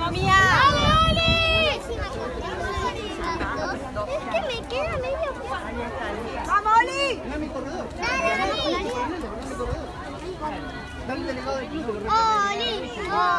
¡Vamos, Mía! ¡Dale, Oli! Es que me queda medio... ¡Vamos, Oli! ¡Dale mi corredor! ¡Dale, Oli! ¡Dale el delegado del club! ¡Oli! ¡Oli!